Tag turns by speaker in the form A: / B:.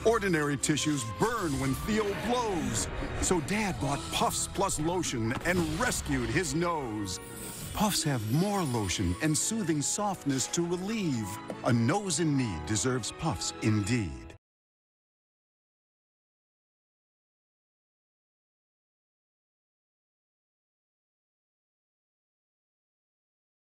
A: Ordinary tissues burn when Theo blows. So Dad bought Puffs Plus Lotion and rescued his nose. Puffs have more lotion and soothing softness to relieve. A nose in need deserves Puffs indeed.